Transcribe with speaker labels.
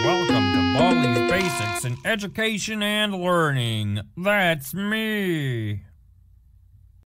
Speaker 1: welcome to Baldi's Basics in Education and Learning. That's me.